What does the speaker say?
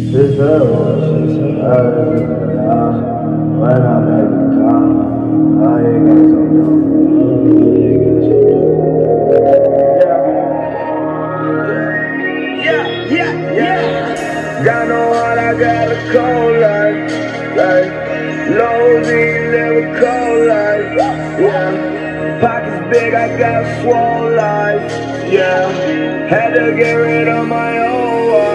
This girl, she said, when I make it come, I ain't got some dough. Yeah. Got no heart, I got a cold life. Like, Lil Uzi live a cold life. Yeah. Pockets big, I got swole life. Yeah. Had to get rid of my old